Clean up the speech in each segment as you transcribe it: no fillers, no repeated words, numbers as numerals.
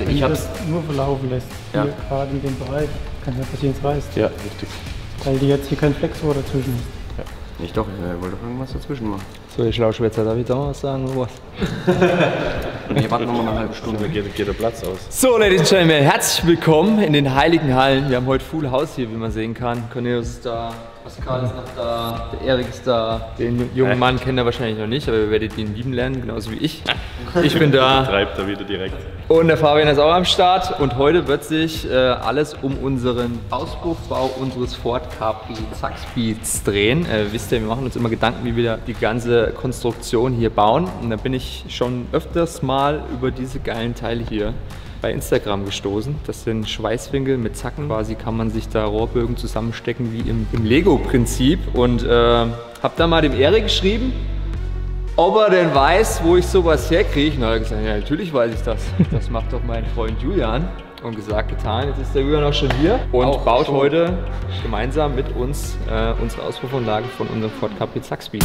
Also ich habe es nur verlaufen lässt. Hier gerade in dem Bereich kann ja passieren, es reißt. Ja, richtig. Weil die jetzt hier kein Flexrohr dazwischen ist. Ja. Nicht doch, ich wollte doch irgendwas dazwischen machen. So, ich Schlauschwätzer, darf ich da was sagen oder was? Nee, warten wir mal eine halbe Stunde. Geht der Platz aus. So, Ladies and Gentlemen, herzlich willkommen in den Heiligen Hallen. Wir haben heute Full House hier, wie man sehen kann. Cornelius ist da, Pascal ist noch da, der Erik ist da. Den jungen Mann kennt er wahrscheinlich noch nicht, aber ihr werdet ihn lieben lernen, genauso wie ich. Ich bin da. Treibt er wieder direkt. Und der Fabian ist auch am Start. Und heute wird sich alles um unseren Auspuffbau unseres Ford Capri Zackspeeds drehen. Wisst ihr, wir machen uns immer Gedanken, wie wir die ganze Konstruktion hier bauen. Und da bin ich schon öfters mal über diese geilen Teile hier bei Instagram gestoßen. Das sind Schweißwinkel mit Zacken. Quasi kann man sich da Rohrbögen zusammenstecken wie im Lego-Prinzip. Und habe da mal dem Erik geschrieben, ob er denn weiß, wo ich sowas herkriege. Und er hat gesagt, ja, natürlich weiß ich das. Das macht doch mein Freund Julian. Und gesagt, getan. Jetzt ist der Julian auch schon hier und auch baut schon heute gemeinsam mit uns unsere Auspuffanlage von unserem Ford Capri Zackspeed.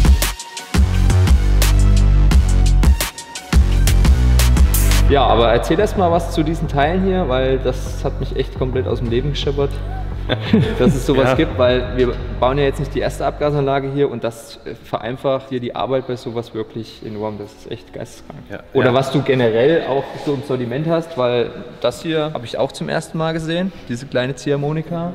Ja, aber erzähl erst mal was zu diesen Teilen hier, weil das hat mich echt komplett aus dem Leben gescheppert, dass es sowas gibt, weil wir bauen ja jetzt nicht die erste Abgasanlage hier und das vereinfacht dir die Arbeit bei sowas wirklich enorm. Das ist echt geisteskrank. Ja. Oder was du generell auch so im Sortiment hast, weil das hier habe ich auch zum ersten Mal gesehen, diese kleine Ziehharmonika.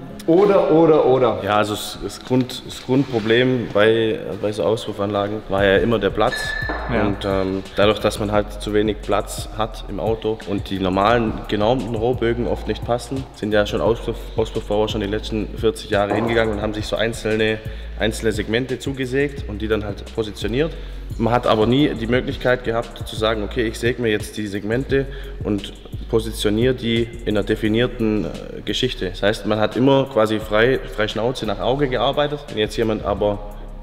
Oder. Ja, also das Grundproblem bei so Auspuffanlagen war ja immer der Platz. Ja. Und dadurch, dass man halt zu wenig Platz hat im Auto und die normalen genormten Rohrbögen oft nicht passen, sind ja schon Auspuffbauer schon die letzten 40 Jahre hingegangen und haben sich so einzelne Segmente zugesägt und die dann halt positioniert. Man hat aber nie die Möglichkeit gehabt zu sagen, okay, ich säge mir jetzt die Segmente und positioniere die in einer definierten Geschichte. Das heißt, man hat immer quasi frei Schnauze nach Auge gearbeitet. Wenn jetzt jemand aber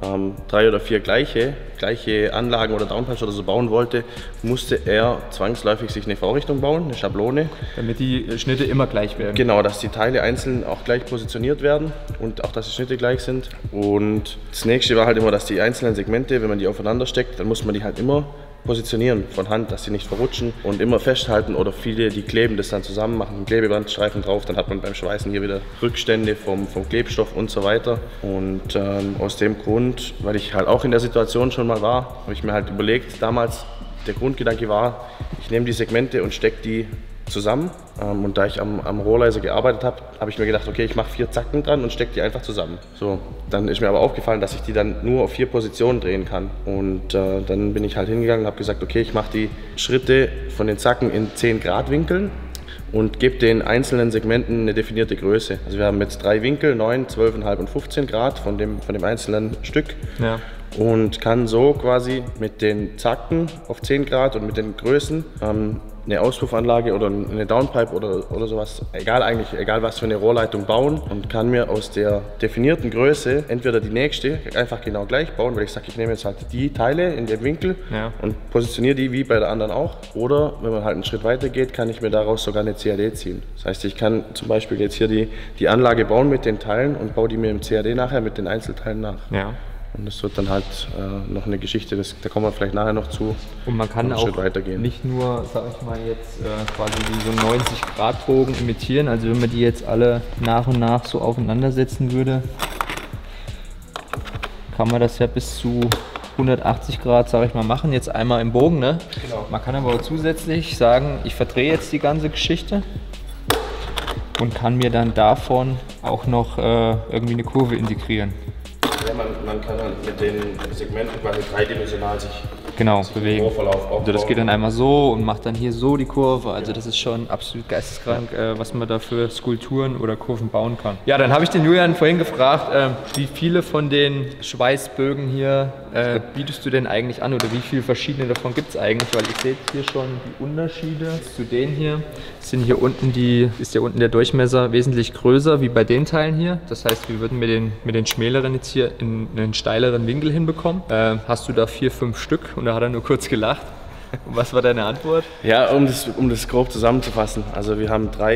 3 oder 4 gleiche Anlagen oder Downpunch oder so bauen wollte, musste er zwangsläufig sich eine Vorrichtung bauen, eine Schablone. Damit die Schnitte immer gleich werden. Genau, dass die Teile einzeln auch gleich positioniert werden und auch, dass die Schnitte gleich sind. Und das nächste war halt immer, dass die einzelnen Segmente, wenn man die aufeinander steckt, dann muss man die halt immer positionieren von Hand, dass sie nicht verrutschen und immer festhalten oder viele, die kleben das dann zusammen, machen einen Klebebandstreifen drauf, dann hat man beim Schweißen hier wieder Rückstände vom Klebstoff und so weiter. Und aus dem Grund, weil ich halt auch in der Situation schon mal war, habe ich mir halt überlegt, damals der Grundgedanke war, ich nehme die Segmente und stecke die zusammen. Und da ich am Rohrleiser gearbeitet habe, habe ich mir gedacht, okay, ich mache 4 Zacken dran und stecke die einfach zusammen. So, dann ist mir aber aufgefallen, dass ich die dann nur auf 4 Positionen drehen kann. Und dann bin ich halt hingegangen und habe gesagt, okay, ich mache die Schritte von den Zacken in 10 Grad Winkeln und gebe den einzelnen Segmenten eine definierte Größe. Also wir haben jetzt 3 Winkel, 9, 12,5 und 15 Grad von dem einzelnen Stück. Ja. Und kann so quasi mit den Zacken auf 10 Grad und mit den Größen eine Auspuffanlage oder eine Downpipe oder sowas, egal was für eine Rohrleitung bauen und kann mir aus der definierten Größe entweder die nächste einfach genau gleich bauen, weil ich sage, ich nehme jetzt halt die Teile in dem Winkel und positioniere die wie bei der anderen auch. Oder wenn man halt einen Schritt weiter geht, kann ich mir daraus sogar eine CAD ziehen. Das heißt, ich kann zum Beispiel jetzt hier die Anlage bauen mit den Teilen und baue die mir im CAD nachher mit den Einzelteilen nach. Ja. Und das wird dann halt noch eine Geschichte, da kommen wir vielleicht nachher noch zu. Und man kann auch nicht nur, sag ich mal, jetzt quasi so 90-Grad-Bogen imitieren. Also wenn man die jetzt alle nach und nach so aufeinander setzen würde, kann man das ja bis zu 180 Grad, sag ich mal, machen. Jetzt einmal im Bogen, ne? Genau. Man kann aber auch zusätzlich sagen, ich verdrehe jetzt die ganze Geschichte und kann mir dann davon auch noch irgendwie eine Kurve integrieren. Ja, man kann halt mit den Segmenten quasi dreidimensional sich bewegen. Also das geht dann einmal so und macht dann hier so die Kurve. Also das ist schon absolut geisteskrank, was man da für Skulpturen oder Kurven bauen kann. Ja, dann habe ich den Julian vorhin gefragt, wie viele von den Schweißbögen hier bietest du denn eigentlich an oder wie viele verschiedene davon gibt es eigentlich? Weil ihr seht hier schon die Unterschiede zu denen hier. Ist hier unten der Durchmesser wesentlich größer wie bei den Teilen hier. Das heißt, wir würden mit den schmäleren jetzt hier in einen steileren Winkel hinbekommen. Hast du da 4, 5 Stück? Und da hat er nur kurz gelacht. Und was war deine Antwort? Ja, um das grob zusammenzufassen. Also wir haben 3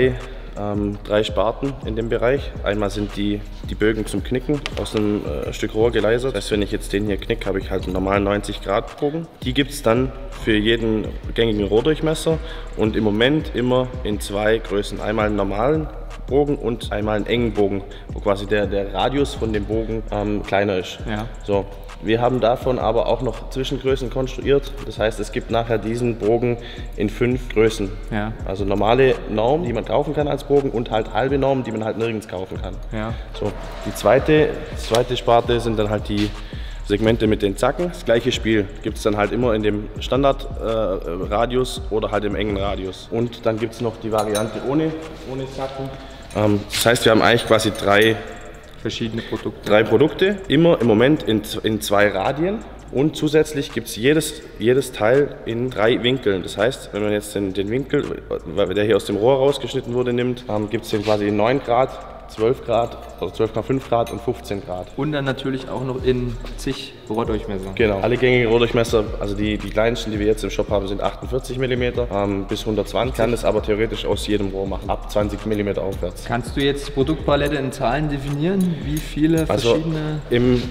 3 Sparten in dem Bereich. Einmal sind die Bögen zum Knicken aus einem Stück Rohr gelasert. Das heißt, wenn ich jetzt den hier knicke, habe ich halt einen normalen 90-Grad-Bogen. Die gibt es dann für jeden gängigen Rohrdurchmesser und im Moment immer in 2 Größen. Einmal einen normalen Bogen und einmal einen engen Bogen, wo quasi der Radius von dem Bogen kleiner ist. Ja. So. Wir haben davon aber auch noch Zwischengrößen konstruiert. Das heißt, es gibt nachher diesen Bogen in 5 Größen. Ja. Also normale Norm, die man kaufen kann als Bogen und halt halbe Norm, die man halt nirgends kaufen kann. Ja. So. Die zweite Sparte sind dann halt die Segmente mit den Zacken. Das gleiche Spiel gibt es dann halt immer in dem Standardradius oder halt im engen Radius. Und dann gibt es noch die Variante ohne Zacken. Das heißt, wir haben eigentlich quasi 3 verschiedene Produkte. 3 Produkte, immer im Moment in 2 Radien. Und zusätzlich gibt es jedes Teil in 3 Winkeln. Das heißt, wenn man jetzt den Winkel, der hier aus dem Rohr rausgeschnitten wurde, nimmt, gibt es den quasi in 9 Grad, 12 Grad, also 12,5 Grad und 15 Grad. Und dann natürlich auch noch in zig Rohrdurchmesser. Genau, alle gängigen Rohrdurchmesser, also die kleinsten, die wir jetzt im Shop haben, sind 48 mm bis 120. Kann es aber theoretisch aus jedem Rohr machen, ab 20 mm aufwärts. Kannst du jetzt die Produktpalette in Zahlen definieren? Wie viele verschiedene?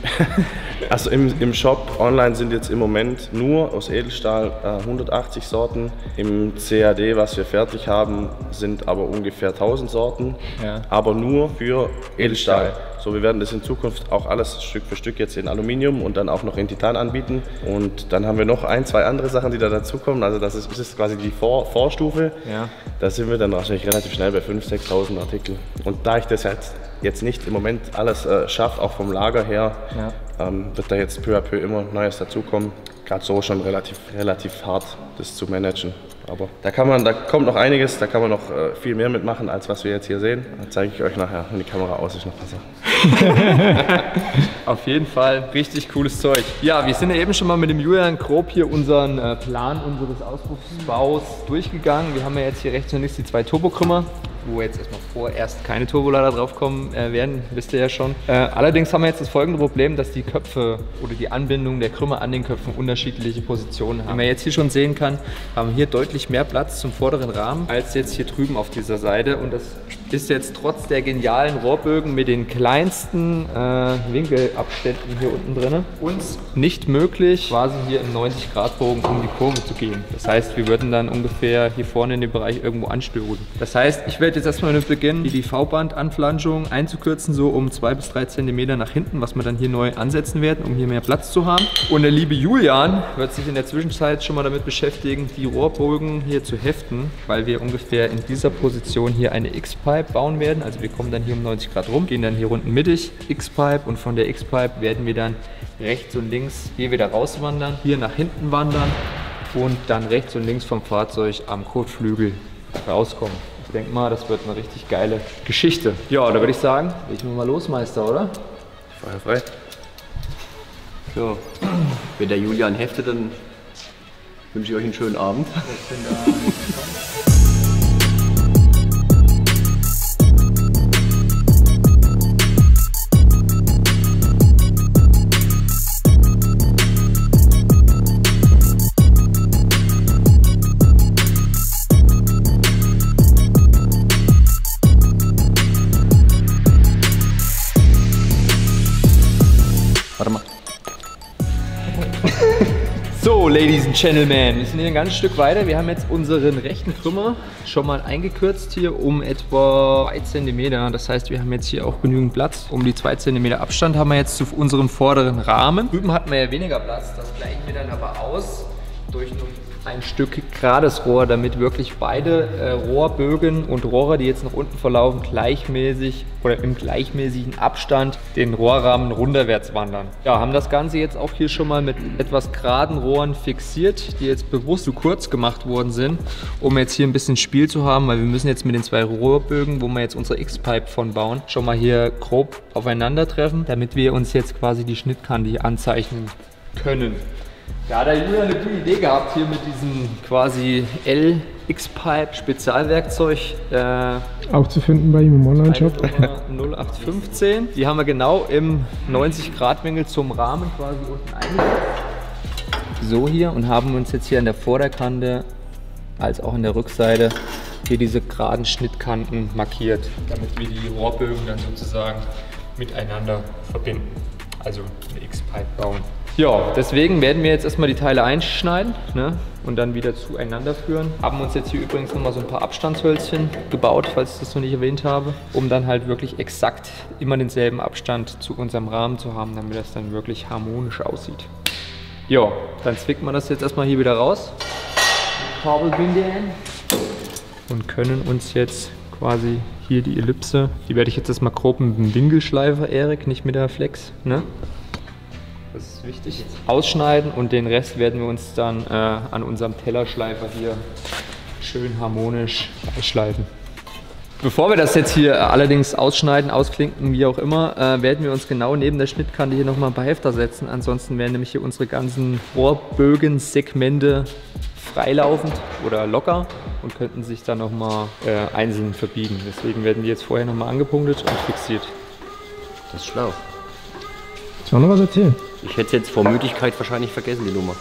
Im Shop online sind jetzt im Moment nur aus Edelstahl 180 Sorten. Im CAD, was wir fertig haben, sind aber ungefähr 1000 Sorten, ja. Aber nur für Edelstahl. So, wir werden das in Zukunft auch alles Stück für Stück jetzt in Aluminium und dann auch noch in Titan anbieten. Und dann haben wir noch 1, 2 andere Sachen, die da dazukommen. Also das ist quasi die Vorstufe. Ja. Da sind wir dann wahrscheinlich relativ schnell bei 5.000, 6.000 Artikel. Und da ich das jetzt nicht im Moment alles schaffe, auch vom Lager her, ja. Wird da jetzt peu à peu immer Neues dazukommen. Gerade so schon relativ hart, das zu managen. Aber da kommt noch einiges, da kann man noch viel mehr mitmachen, als was wir jetzt hier sehen. Das zeige ich euch nachher, wenn die Kamera aus ist, noch besser. Auf jeden Fall richtig cooles Zeug. Ja, wir sind ja eben schon mal mit dem Julian grob hier unseren Plan unseres Auspuffbaus durchgegangen. Wir haben ja jetzt hier rechts und links die 2 Turbokrümmer, wo jetzt erstmal vorerst keine Turbolader draufkommen werden, wisst ihr ja schon. Allerdings haben wir jetzt das folgende Problem, dass die Köpfe oder die Anbindung der Krümmer an den Köpfen unterschiedliche Positionen haben. Wie man jetzt hier schon sehen kann, haben wir hier deutlich mehr Platz zum vorderen Rahmen als jetzt hier drüben auf dieser Seite. Und das ist jetzt trotz der genialen Rohrbögen mit den kleinsten Winkelabständen hier unten drin uns nicht möglich, quasi hier im 90-Grad-Bogen um die Kurve zu gehen. Das heißt, wir würden dann ungefähr hier vorne in dem Bereich irgendwo anstören. Das heißt, ich werde jetzt erstmal mit Beginn die V-Band-Anflanschung einzukürzen, so um 2 bis 3 cm nach hinten, was wir dann hier neu ansetzen werden, um hier mehr Platz zu haben. Und der liebe Julian wird sich in der Zwischenzeit schon mal damit beschäftigen, die Rohrbögen hier zu heften, weil wir ungefähr in dieser Position hier eine X-Pipe bauen werden. Also wir kommen dann hier um 90 Grad rum, gehen dann hier unten mittig, X-Pipe, und von der X-Pipe werden wir dann rechts und links hier wieder rauswandern, hier nach hinten wandern und dann rechts und links vom Fahrzeug am Kotflügel rauskommen. Ich denke mal, das wird eine richtig geile Geschichte. Ja, da würde ich sagen, legen wir mal los, Meister, oder? Feuer frei. So, wenn der Julian heftet, dann wünsche ich euch einen schönen Abend. So, Ladies and Gentlemen, wir sind hier ein ganzes Stück weiter. Wir haben jetzt unseren rechten Krümmer schon mal eingekürzt hier um etwa 2 cm. Das heißt, wir haben jetzt hier auch genügend Platz. Um die 2 cm Abstand haben wir jetzt zu unserem vorderen Rahmen. Drüben hatten wir ja weniger Platz. Das gleichen wir dann aber aus durch ein Stück gerades Rohr, damit wirklich beide Rohrbögen und Rohre, die jetzt nach unten verlaufen, gleichmäßig oder im gleichmäßigen Abstand den Rohrrahmen runterwärts wandern. Ja, haben das Ganze jetzt auch hier schon mal mit etwas geraden Rohren fixiert, die jetzt bewusst zu kurz gemacht worden sind, um jetzt hier ein bisschen Spiel zu haben, weil wir müssen jetzt mit den 2 Rohrbögen, wo wir jetzt unsere X-Pipe von bauen, schon mal hier grob aufeinandertreffen, damit wir uns jetzt quasi die Schnittkante hier anzeichnen können. Da hat der Julian eine gute Idee gehabt hier mit diesem quasi L-X-Pipe Spezialwerkzeug. Auch zu finden bei ihm im Online-Shop. 0815. Die haben wir genau im 90-Grad-Winkel zum Rahmen quasi unten eingesetzt. So hier, und haben uns jetzt hier an der Vorderkante als auch an der Rückseite hier diese geraden Schnittkanten markiert, damit wir die Rohrbögen dann sozusagen miteinander verbinden. Also eine X-Pipe bauen. Ja, deswegen werden wir jetzt erstmal die Teile einschneiden, ne, und dann wieder zueinander führen. Haben uns jetzt hier übrigens nochmal so ein paar Abstandshölzchen gebaut, falls ich das noch nicht erwähnt habe, um dann halt wirklich exakt immer denselben Abstand zu unserem Rahmen zu haben, damit das dann wirklich harmonisch aussieht. Ja, dann zwicken wir das jetzt erstmal hier wieder raus. Kabelbinde und können uns jetzt quasi hier die Ellipse, die werde ich jetzt erstmal grob mit dem Winkelschleifer, Erik, nicht mit der Flex, ne? Das ist wichtig. Ausschneiden und den Rest werden wir uns dann an unserem Tellerschleifer hier schön harmonisch schleifen. Bevor wir das jetzt hier allerdings ausschneiden, ausklinken, wie auch immer, werden wir uns genau neben der Schnittkante hier nochmal ein paar Hefter setzen. Ansonsten werden nämlich hier unsere ganzen Rohrbögen-Segmente freilaufend oder locker und könnten sich dann nochmal einzeln verbiegen. Deswegen werden die jetzt vorher nochmal angepunktet und fixiert. Das ist schlau. Ich will noch was erzählen. Ich hätte es jetzt vor Müdigkeit wahrscheinlich vergessen, die Nummer.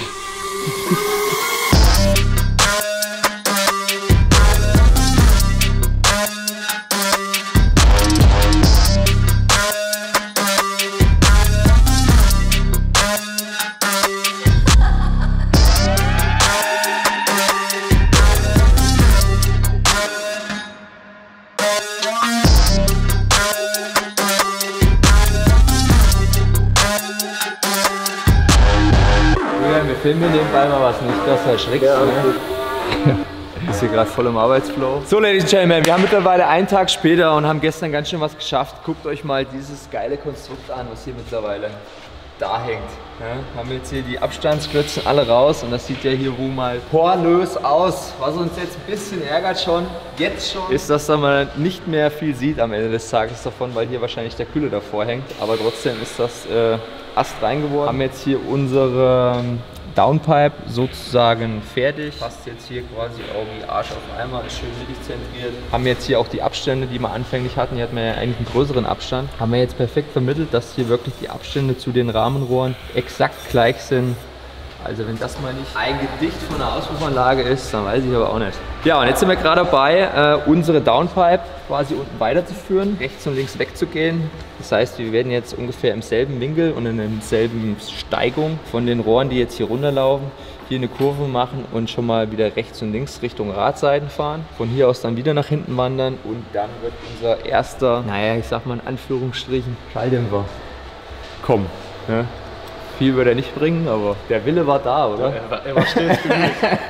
Wir filmen nebenbei mal was nicht, das erschreckt. Ja, ne? Ist hier gerade voll im Arbeitsflow. So, Ladies and Gentlemen, wir haben mittlerweile einen Tag später und haben gestern ganz schön was geschafft. Guckt euch mal dieses geile Konstrukt an, was hier mittlerweile da hängt. Ja, haben wir jetzt hier die Abstandsklötzen alle raus und das sieht ja hier wohl mal pornös aus. Was uns jetzt ein bisschen ärgert schon, jetzt schon, ist, dass man nicht mehr viel sieht am Ende des Tages davon, weil hier wahrscheinlich der Kühler davor hängt. Aber trotzdem ist das Ast rein geworden. Haben jetzt hier unsere Downpipe sozusagen fertig. Passt jetzt hier quasi auch wie Arsch auf Eimer, ist schön mittig zentriert. Haben jetzt hier auch die Abstände, die wir anfänglich hatten. Hier hatten wir ja eigentlich einen größeren Abstand. Haben wir jetzt perfekt vermittelt, dass hier wirklich die Abstände zu den Rahmenrohren exakt gleich sind. Also wenn das mal nicht ein Gedicht von einer Auspuffanlage ist, dann weiß ich aber auch nicht. Ja, und jetzt sind wir gerade dabei, unsere Downpipe quasi unten weiterzuführen, rechts und links wegzugehen. Das heißt, wir werden jetzt ungefähr im selben Winkel und in derselben Steigung von den Rohren, die jetzt hier runterlaufen, hier eine Kurve machen und schon mal wieder rechts und links Richtung Radseiten fahren. Von hier aus dann wieder nach hinten wandern und dann wird unser erster, naja, ich sag mal in Anführungsstrichen, Schalldämpfer kommen. Ja. Viel wird er nicht bringen, aber der Wille war da, oder? Er war stets bemüht.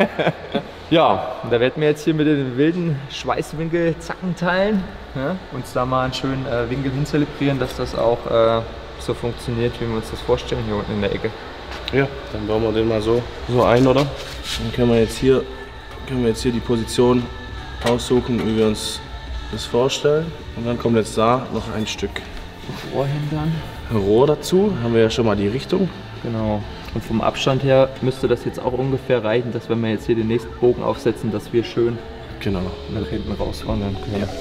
Ja, da werden wir jetzt hier mit den wilden Schweißwinkel-Zackenteilen, ja, uns da mal einen schönen Winkel hinzelebrieren, dass das auch so funktioniert, wie wir uns das vorstellen, hier unten in der Ecke. Ja, dann bauen wir den mal so ein, oder? Dann können wir jetzt hier die Position aussuchen, wie wir uns das vorstellen. Und dann kommt jetzt da noch ein Stück Rohrhintern. Rohr dazu, haben wir ja schon mal die Richtung. Genau. Und vom Abstand her müsste das jetzt auch ungefähr reichen, dass wenn wir jetzt hier den nächsten Bogen aufsetzen, dass wir schön nach hinten rauswandern können. Ja.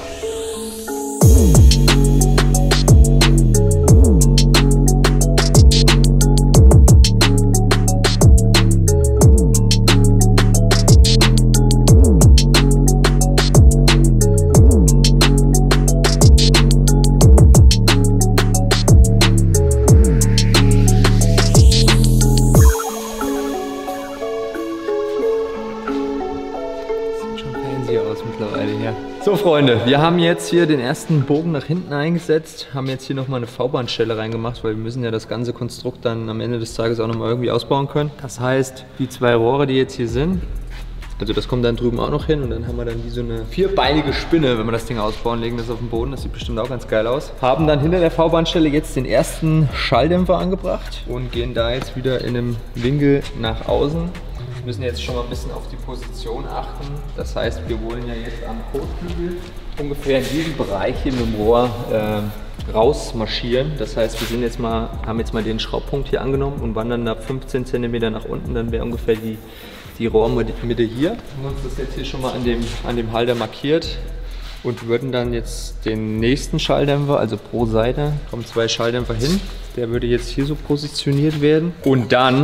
So Freunde, wir haben jetzt hier den ersten Bogen nach hinten eingesetzt, haben jetzt hier nochmal eine V-Bahnstelle reingemacht, weil wir müssen ja das ganze Konstrukt dann am Ende des Tages auch nochmal irgendwie ausbauen können. Das heißt, die zwei Rohre, die jetzt hier sind, also das kommt dann drüben auch noch hin und dann haben wir dann wie so eine vierbeinige Spinne, wenn wir das Ding ausbauen, legen das auf den Boden, das sieht bestimmt auch ganz geil aus. Haben dann hinter der V-Bahnstelle jetzt den ersten Schalldämpfer angebracht und gehen da jetzt wieder in einem Winkel nach außen. Wir müssen jetzt schon mal ein bisschen auf die Position achten. Das heißt, wir wollen ja jetzt am Kotflügel ungefähr in diesem Bereich hier mit dem Rohr rausmarschieren. Das heißt, wir haben jetzt mal den Schraubpunkt hier angenommen und wandern ab 15 cm nach unten. Dann wäre ungefähr die Rohrmitte hier. Wir haben uns das jetzt hier schon mal an dem Halter markiert und würden dann jetzt den nächsten Schalldämpfer, also pro Seite, kommen 2 Schalldämpfer hin. Der würde jetzt hier so positioniert werden. Und dann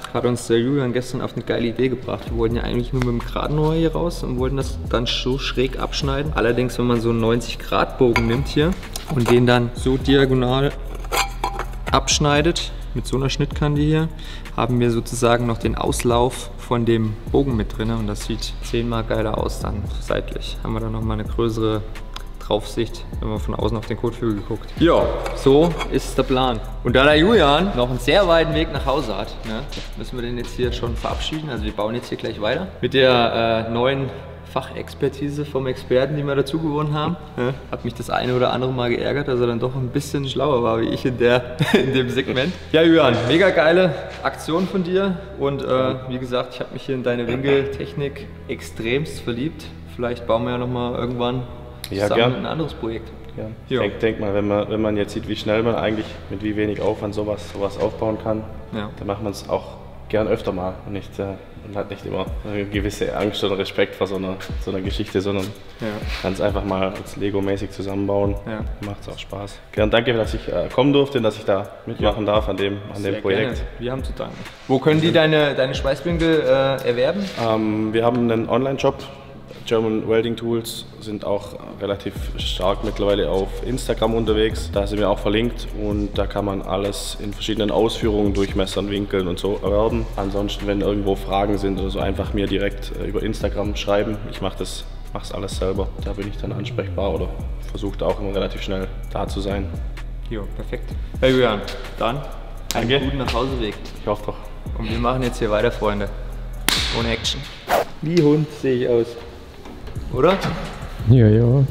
hat uns der Julian gestern auf eine geile Idee gebracht. Wir wollten ja eigentlich nur mit dem geraden Rohr hier raus und wollten das dann so schräg abschneiden. Allerdings, wenn man so einen 90-Grad-Bogen nimmt hier und den dann so diagonal abschneidet, mit so einer Schnittkante hier, haben wir sozusagen noch den Auslauf von dem Bogen mit drin und das sieht 10-mal geiler aus dann seitlich. Haben wir dann nochmal eine größere Draufsicht, wenn man von außen auf den Kotflügel guckt. Ja, so ist der Plan. Und da der Julian noch einen sehr weiten Weg nach Hause hat, ne, müssen wir den jetzt hier schon verabschieden. Also wir bauen jetzt hier gleich weiter mit der neuen Fachexpertise vom Experten, die wir dazu gewonnen haben. Ja, hat mich das eine oder andere Mal geärgert, dass er dann doch ein bisschen schlauer war wie ich in dem Segment. Ja, Julian, mega geile Aktion von dir und wie gesagt, ich habe mich hier in deine Winkeltechnik extremst verliebt. Vielleicht bauen wir ja nochmal irgendwann zusammen ein anderes Projekt. Ja. Ich denke mal, wenn man jetzt sieht, wie schnell man eigentlich mit wie wenig Aufwand sowas aufbauen kann, dann macht man es auch gern öfter mal und nicht und hat nicht immer eine gewisse Angst oder Respekt vor so einer Geschichte, sondern kann es einfach mal als Lego-mäßig zusammenbauen. Macht es auch Spaß. Gern danke, dass ich kommen durfte und dass ich da mitmachen darf an dem Projekt. Gerne. Wir haben zu danken. Wo können die deine Schweißwinkel erwerben? Wir haben einen Online-Shop. German Welding Tools sind auch relativ stark mittlerweile auf Instagram unterwegs. Da sind wir auch verlinkt und da kann man alles in verschiedenen Ausführungen, Durchmessern, Winkeln und so erwerben. Ansonsten, wenn irgendwo Fragen sind oder so, einfach mir direkt über Instagram schreiben. Ich mach's alles selber. Da bin ich dann ansprechbar oder versuche auch immer relativ schnell da zu sein. Jo, perfekt. Hey Julian, dann einen guten Nachhauseweg. Ich hoffe doch. Und wir machen jetzt hier weiter, Freunde. Ohne Action. Wie Hund sehe ich aus. Oder? Ja, ja.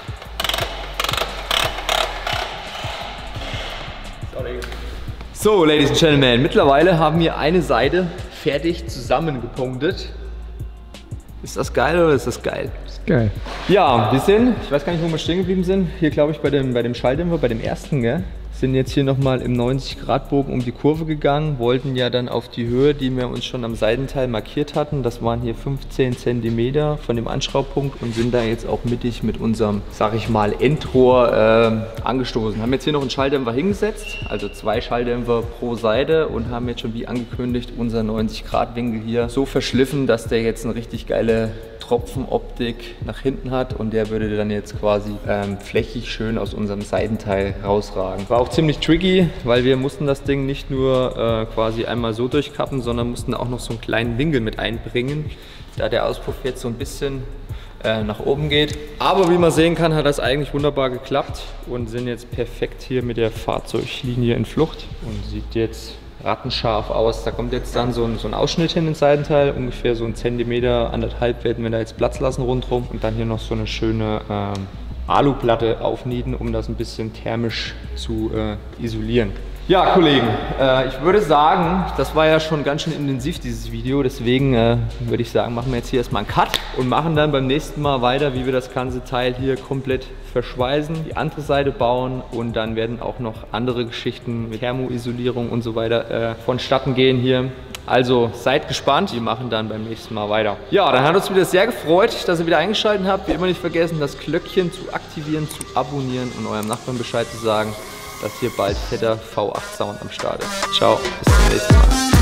So, Ladies and Gentlemen, mittlerweile haben wir eine Seite fertig zusammengepunktet. Ist das geil oder ist das geil? Ist geil. Ja, wir sind, ich weiß gar nicht, wo wir stehen geblieben sind, hier glaube ich bei dem Schalldämpfer, bei dem ersten, gell? Sind jetzt hier nochmal im 90-Grad-Bogen um die Kurve gegangen, wollten ja dann auf die Höhe, die wir uns schon am Seitenteil markiert hatten, das waren hier 15 cm von dem Anschraubpunkt und sind da jetzt auch mittig mit unserem, sag ich mal, Endrohr angestoßen. Haben jetzt hier noch einen Schalldämpfer hingesetzt, also 2 Schalldämpfer pro Seite und haben jetzt schon wie angekündigt unser 90-Grad-Winkel hier so verschliffen, dass der jetzt eine richtig geile Tropfenoptik nach hinten hat und der würde dann jetzt quasi flächig schön aus unserem Seitenteil rausragen. War auch ziemlich tricky, weil wir mussten das Ding nicht nur quasi einmal so durchkappen, sondern mussten auch noch so einen kleinen Winkel mit einbringen, da der Auspuff jetzt so ein bisschen nach oben geht. Aber wie man sehen kann, hat das eigentlich wunderbar geklappt und sind jetzt perfekt hier mit der Fahrzeuglinie in Flucht und sieht jetzt rattenscharf aus. Da kommt jetzt dann so ein Ausschnitt hin ins Seitenteil, ungefähr so 1 Zentimeter, 1,5 werden wir da jetzt Platz lassen rundherum und dann hier noch so eine schöne Aluplatte aufnieten, um das ein bisschen thermisch zu isolieren. Ja, Kollegen, ich würde sagen, das war ja schon ganz schön intensiv, dieses Video, deswegen würde ich sagen, machen wir jetzt hier erstmal einen Cut und machen dann beim nächsten Mal weiter, wie wir das ganze Teil hier komplett verschweißen, die andere Seite bauen und dann werden auch noch andere Geschichten mit Thermoisolierung und so weiter vonstatten gehen hier. Also seid gespannt, wir machen dann beim nächsten Mal weiter. Ja, dann hat uns wieder sehr gefreut, dass ihr wieder eingeschaltet habt. Wie immer nicht vergessen, das Glöckchen zu aktivieren, zu abonnieren und eurem Nachbarn Bescheid zu sagen, dass hier bald fetter V8 Sound am Start ist. Ciao, bis zum nächsten Mal.